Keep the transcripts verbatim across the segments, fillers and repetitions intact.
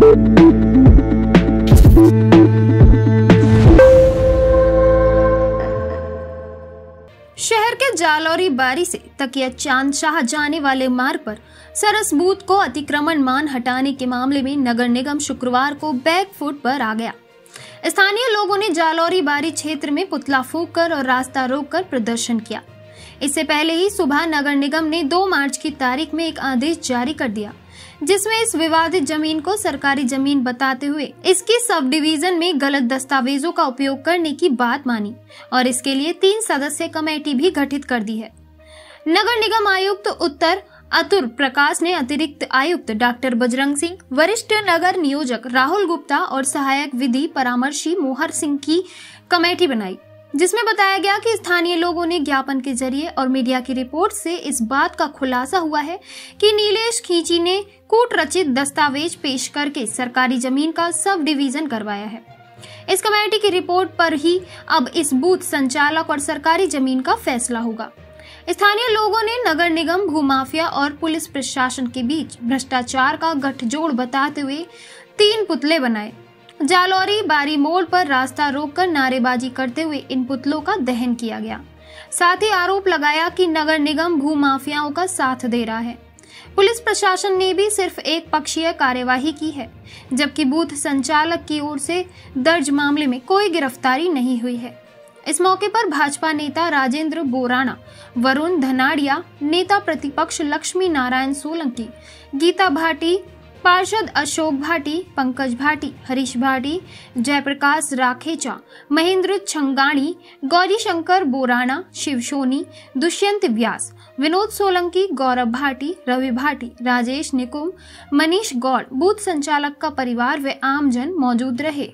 शहर के जालौरी बारी से तकिया चांद शाह जाने वाले मार्ग पर सरस बूथ को अतिक्रमण मान हटाने के मामले में नगर निगम शुक्रवार को बैक फुट पर आ गया। स्थानीय लोगों ने जालौरी बारी क्षेत्र में पुतला फूंक कर और रास्ता रोककर प्रदर्शन किया। इससे पहले ही सुबह नगर निगम ने दो मार्च की तारीख में एक आदेश जारी कर दिया, जिसमें इस विवादित जमीन को सरकारी जमीन बताते हुए इसकी सब डिवीजन में गलत दस्तावेजों का उपयोग करने की बात मानी और इसके लिए तीन सदस्यीय कमेटी भी गठित कर दी है। नगर निगम आयुक्त उत्तर अतुल प्रकाश ने अतिरिक्त आयुक्त डॉक्टर बजरंग सिंह, वरिष्ठ नगर नियोजक राहुल गुप्ता और सहायक विधि परामर्शी मोहर सिंह की कमेटी बनाई, जिसमें बताया गया कि स्थानीय लोगों ने ज्ञापन के जरिए और मीडिया की रिपोर्ट से इस बात का खुलासा हुआ है कि नीलेश खींची ने कूट रचित दस्तावेज पेश करके सरकारी जमीन का सब डिवीजन करवाया है। इस कमेटी की रिपोर्ट पर ही अब इस बूथ संचालक और सरकारी जमीन का फैसला होगा। स्थानीय लोगों ने नगर निगम, भूमाफिया और पुलिस प्रशासन के बीच भ्रष्टाचार का गठजोड़ बताते हुए तीन पुतले बनाए। जालौरी बारी मोड़ पर रास्ता रोककर नारेबाजी करते हुए इन पुतलों का दहन किया गया। साथ ही आरोप लगाया कि नगर निगम भूमाफियाओं का साथ दे रहा है। पुलिस प्रशासन ने भी सिर्फ एक पक्षीय कार्यवाही की है, जबकि बूथ संचालक की ओर से दर्ज मामले में कोई गिरफ्तारी नहीं हुई है। इस मौके पर भाजपा नेता राजेंद्र बोराना, वरुण धनाड़िया, नेता प्रतिपक्ष लक्ष्मी नारायण सोलंकी, गीता भाटी, पार्षद अशोक भाटी, पंकज भाटी, हरीश भाटी, जयप्रकाश राखेचा, महेंद्र छंगाणी, गौरी शंकर बोराना, शिव सोनी, दुष्यंत व्यास, विनोद सोलंकी, गौरव भाटी, रवि भाटी, राजेश निकुम, मनीष गौड़, बूथ संचालक का परिवार व आमजन मौजूद रहे।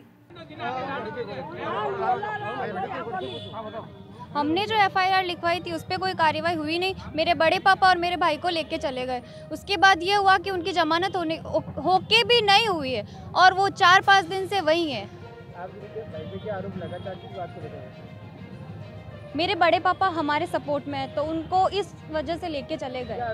हमने जो एफ आई आर लिखवाई थी उस पर कोई कार्रवाई हुई नहीं। मेरे बड़े पापा और मेरे भाई को लेके चले गए। उसके बाद ये हुआ कि उनकी जमानत होने होके भी नहीं हुई है और वो चार पाँच दिन से वही है। मेरे बड़े पापा हमारे सपोर्ट में है तो उनको इस वजह से लेके चले गए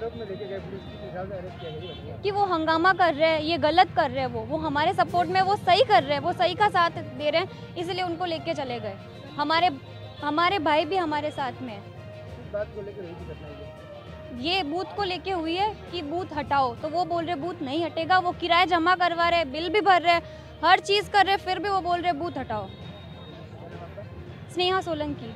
कि वो हंगामा कर रहे हैं, ये गलत कर रहे हैं। वो वो हमारे सपोर्ट में, वो सही कर रहे हैं, वो सही का साथ दे रहे हैं, इसलिए उनको लेके चले गए। हमारे हमारे भाई भी हमारे साथ में है। बात को लेकर ये बूथ को लेके हुई है कि बूथ हटाओ, तो वो बोल रहे बूथ नहीं हटेगा। वो किराया जमा करवा रहे, बिल भी भर रहे, हर चीज कर रहे, फिर भी वो बोल रहे बूथ हटाओ। स्नेहा सोलंकी।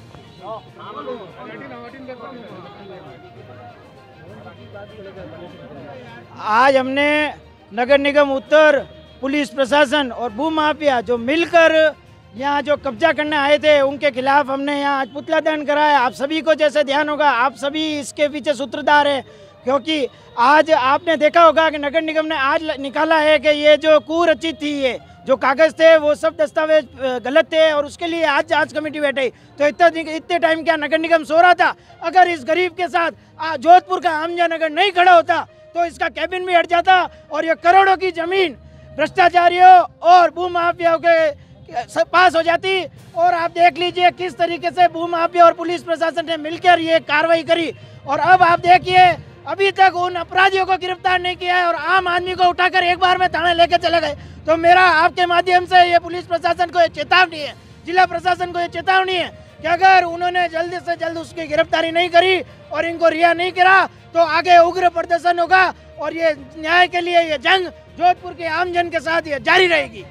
आज हमने नगर निगम उत्तर, पुलिस प्रशासन और भूमाफिया जो मिलकर यहाँ जो कब्जा करने आए थे उनके खिलाफ हमने यहाँ आज पुतला दहन कराया। आप सभी को जैसे ध्यान होगा, आप सभी इसके पीछे सूत्रधार हैं, क्योंकि आज आपने देखा होगा कि नगर निगम ने आज निकाला है कि ये जो कुरचित थी, ये जो कागज़ थे वो सब दस्तावेज गलत थे और उसके लिए आज जांच कमेटी बैठी। तो इतना इतने टाइम क्या नगर निगम सो रहा था? अगर इस गरीब के साथ जोधपुर का आमजन अगर नहीं खड़ा होता तो इसका कैबिन भी हट जाता और ये करोड़ों की जमीन भ्रष्टाचारियों और भूमाफियाओं के पास हो जाती। और आप देख लीजिए किस तरीके से भूमाफिया और पुलिस प्रशासन ने मिलकर ये कार्रवाई करी। और अब आप देखिए अभी तक उन अपराधियों को गिरफ्तार नहीं किया है और आम आदमी को उठाकर एक बार में थाने लेकर चले गए। तो मेरा आपके माध्यम से ये पुलिस प्रशासन को ये चेतावनी है, जिला प्रशासन को ये चेतावनी है कि अगर उन्होंने जल्द से जल्द उसकी गिरफ्तारी नहीं करी और इनको रिहा नहीं करा तो आगे उग्र प्रदर्शन होगा और ये न्याय के लिए ये जंग जोधपुर के आमजन के साथ ये जारी रहेगी।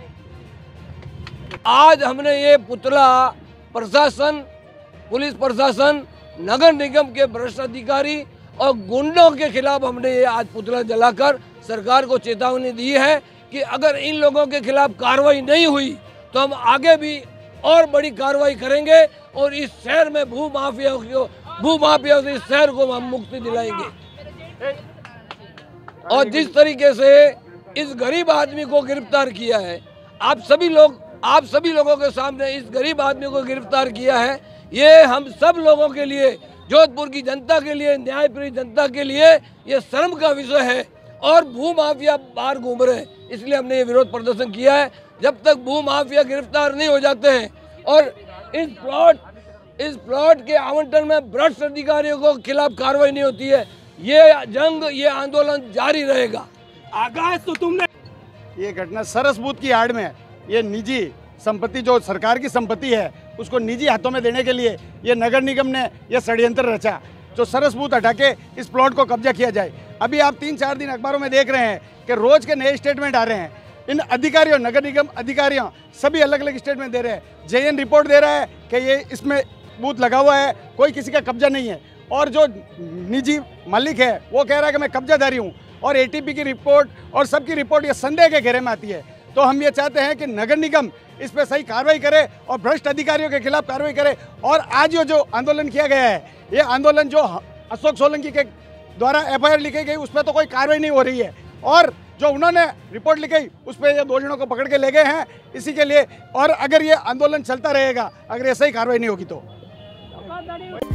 आज हमने ये पुतला प्रशासन, पुलिस प्रशासन, नगर निगम के भ्रष्ट अधिकारी और गुंडों के खिलाफ हमने ये आज पुतला जलाकर सरकार को चेतावनी दी है कि अगर इन लोगों के खिलाफ कार्रवाई नहीं हुई तो हम आगे भी और बड़ी कार्रवाई करेंगे और इस शहर में भू माफिया को भू माफिया से इस शहर को हम मुक्ति दिलाएंगे। और जिस तरीके से इस गरीब आदमी को गिरफ्तार किया है, आप सभी लोग आप सभी लोगों के सामने इस गरीब आदमी को गिरफ्तार किया है, ये हम सब लोगों के लिए, जोधपुर की जनता के लिए, न्यायप्रिय जनता के लिए ये शर्म का विषय है। और भू माफिया बाहर घूम रहे हैं, इसलिए हमने ये विरोध प्रदर्शन किया है। जब तक भू माफिया गिरफ्तार नहीं हो जाते हैं और इस प्लॉट इस प्लॉट के आवंटन में भ्रष्ट अधिकारियों को खिलाफ कार्रवाई नहीं होती है, ये जंग, ये आंदोलन जारी रहेगा। आगाज तो तुमने ये घटना सरस बूथ की आड़ में ये निजी संपत्ति जो सरकार की संपत्ति है उसको निजी हाथों में देने के लिए ये नगर निगम ने यह षड्यंत्र रचा, जो सरस बूथ हटा के इस प्लॉट को कब्जा किया जाए। अभी आप तीन चार दिन अखबारों में देख रहे हैं कि रोज के नए स्टेटमेंट आ रहे हैं। इन अधिकारियों, नगर निगम अधिकारियों सभी अलग अलग स्टेटमेंट दे रहे हैं। जेएन रिपोर्ट दे रहा है कि ये इसमें बूथ लगा हुआ है, कोई किसी का कब्जा नहीं है, और जो निजी मालिक है वो कह रहा है कि मैं कब्जाधारी हूँ। और एटीपी की रिपोर्ट और सबकी रिपोर्ट ये संदेह के घेरे में आती है। तो हम ये चाहते हैं कि नगर निगम इस पर सही कार्रवाई करे और भ्रष्ट अधिकारियों के खिलाफ कार्रवाई करे। और आज ये जो आंदोलन किया गया है, ये आंदोलन जो अशोक सोलंकी के द्वारा एफ आई आर लिखी गई उस पर तो कोई कार्रवाई नहीं हो रही है, और जो उन्होंने रिपोर्ट लिखी उस पर ये दोषियों को पकड़ के ले गए हैं इसी के लिए। और अगर ये आंदोलन चलता रहेगा, अगर ऐसा ही कार्रवाई नहीं होगी तो